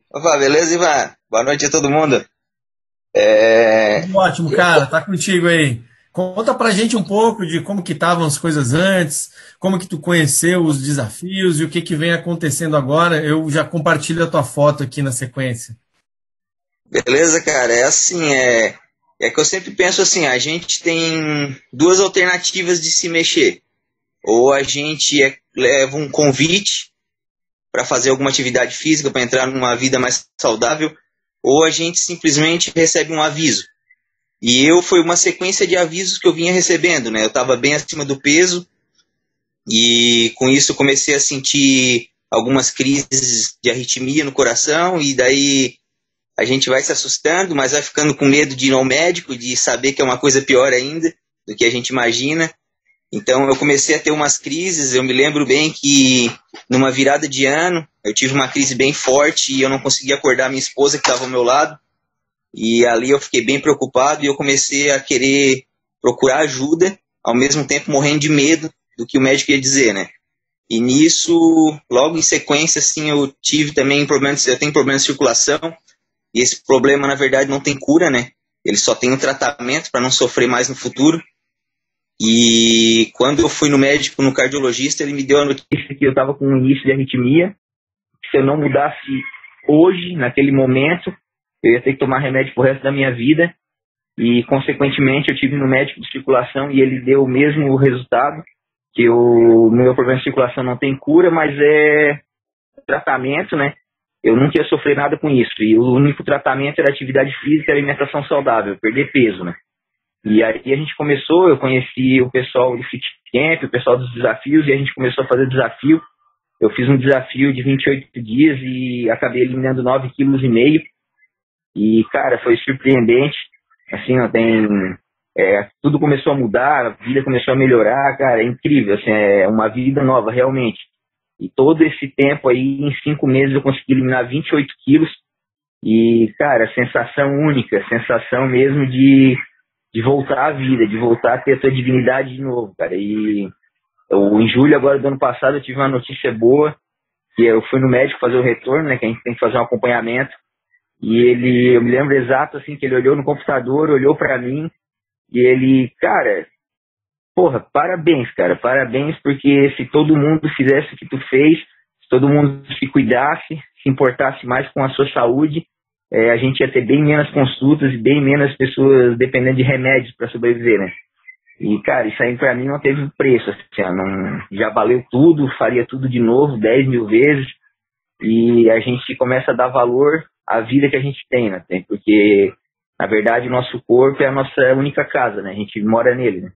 Opa, beleza, Ivan? Boa noite a todo mundo. Ótimo, cara, tá contigo aí. Conta pra gente um pouco de como que estavam as coisas antes, como que tu conheceu os desafios e o que que vem acontecendo agora. Eu já compartilho a tua foto aqui na sequência. Beleza, cara? É que eu sempre penso assim, a gente tem duas alternativas de se mexer. Ou a gente leva um convite para fazer alguma atividade física, para entrar numa vida mais saudável, ou a gente simplesmente recebe um aviso. E eu foi uma sequência de avisos que eu vinha recebendo, né? Eu estava bem acima do peso e com isso eu comecei a sentir algumas crises de arritmia no coração e daí a gente vai se assustando, mas vai ficando com medo de ir ao médico, de saber que é uma coisa pior ainda do que a gente imagina. Então eu comecei a ter umas crises, eu me lembro bem que numa virada de ano eu tive uma crise bem forte e eu não conseguia acordar minha esposa que estava ao meu lado. E ali eu fiquei bem preocupado e eu comecei a querer procurar ajuda, ao mesmo tempo morrendo de medo do que o médico ia dizer, né? E nisso, logo em sequência, assim, eu tive também problemas, eu tenho problemas de circulação, e esse problema, na verdade, não tem cura, né? Ele só tem um tratamento para não sofrer mais no futuro. E quando eu fui no médico, no cardiologista, ele me deu a notícia que eu estava com um início de arritmia. Se eu não mudasse hoje, naquele momento, eu ia ter que tomar remédio pro resto da minha vida. E, consequentemente, eu tive no médico de circulação e ele deu o mesmo resultado, que o meu problema de circulação não tem cura, mas é tratamento, né? Eu nunca ia sofrer nada com isso. E o único tratamento era atividade física e alimentação saudável, perder peso, né? E aí a gente começou, eu conheci o pessoal do Fit Camp, o pessoal dos desafios, e a gente começou a fazer desafio. Eu fiz um desafio de 28 dias e acabei eliminando 9,5 kg. E, cara, foi surpreendente. Assim, ó, tudo começou a mudar, a vida começou a melhorar, cara, é incrível, assim, é uma vida nova, realmente. E todo esse tempo aí, em 5 meses, eu consegui eliminar 28 quilos. E, cara, sensação única, sensação mesmo de voltar à vida, de voltar a ter a tua dignidade de novo, cara. E em julho agora do ano passado eu tive uma notícia boa, que eu fui no médico fazer o retorno, né, que a gente tem que fazer um acompanhamento. E eu me lembro exato, assim, que ele olhou no computador, olhou pra mim, e ele, cara, porra, parabéns, cara, parabéns, porque se todo mundo fizesse o que tu fez, se todo mundo se cuidasse, se importasse mais com a sua saúde, a gente ia ter bem menos consultas e bem menos pessoas dependendo de remédios para sobreviver, né? E, cara, isso aí pra mim não teve preço, assim, ó, não, já valeu tudo, faria tudo de novo, 10 mil vezes, e a gente começa a dar valor à vida que a gente tem, né? Porque, na verdade, o nosso corpo é a nossa única casa, né? A gente mora nele, né?